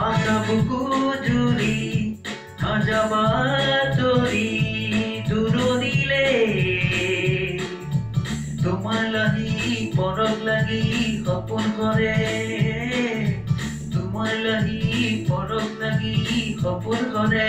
आशा बुकु जुरी नाजाबा तोरी दुरनिले তোমার লাগি পরক লাগি সপোন করে তোমার লাগি পরক লাগি সপোন করে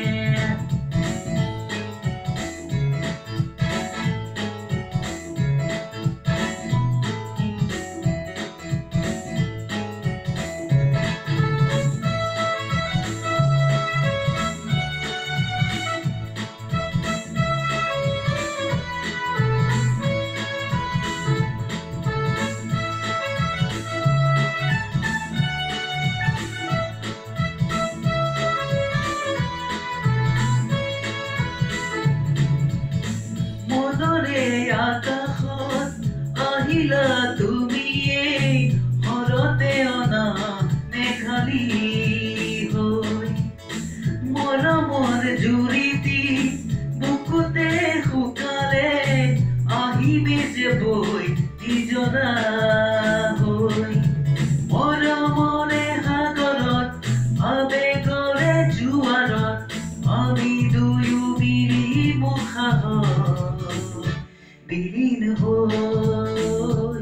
আকাশত আহিলা তুমিয়ে হৰতে অনা মেঘালী হৈ মৰমৰ জুৰিটি বুকুতে শুকালে আহিবে যে বৈ ইজনা হৈ মৰমৰে সাগৰত আবেগৰে জোৱাৰত আমি দুয়ো মিলি মুখাহত বিলীন হৈ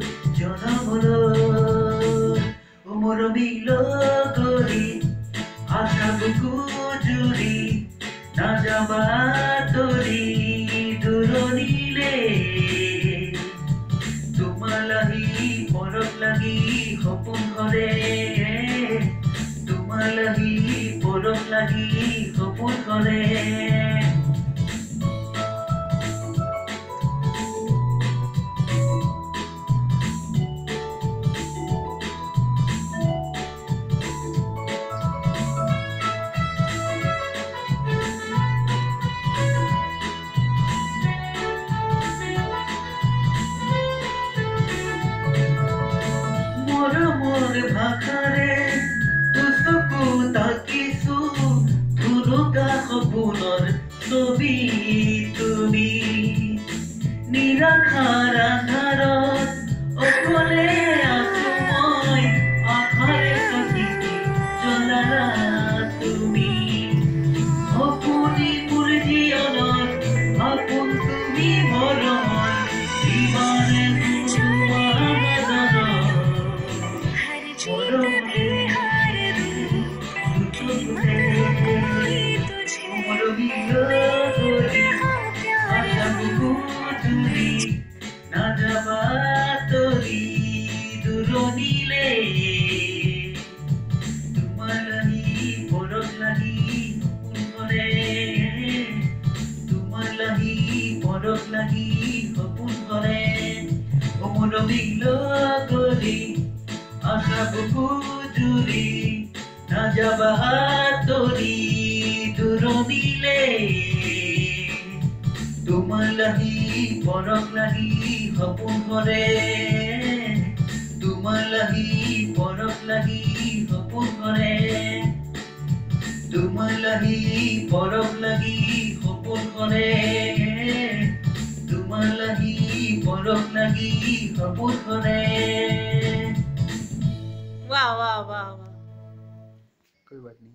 জনমলৈ মৰমিল কৰি আশা বুকু জুৰি নাযাবা তৰি দূৰণিলে তোমাৰ লাগি পৰক লাগি সপোন কৰে তোমাৰ লাগি পৰক লাগি সপোন কৰে মৰমৰ ভাষাৰে তুচকু তাকিছো ধুনুকা সপোনৰ ছবি তুমি নিৰাশাৰ আন্ধাৰত অকলে আছো মই আশাৰে কাটিকি জ্বলালা তুমি সপোনি মোৰ জীৱনত আপোন তুমি মৰমৰ জীৱনে নাযাবা তৰি দূৰণিলে তোমাৰ লাগি পৰক লাগি সপোন কৰে তোমাৰ লাগি পৰক লাগি সপোন কৰে মৰমিল কৰি আশা বুকু জুৰি নাযাবা তৰি দূৰণিলে তোমাৰ লাগি পৰক লাগি সপোন কৰে তোমাৰ লাগি পৰক লাগি সপোন কৰে তোমাৰ লাগি পৰক লাগি সপোন কৰে তোমাৰ লাগি পৰক লাগি সপোন কৰে वाह वाह वाह वाह कोई बात नहीं।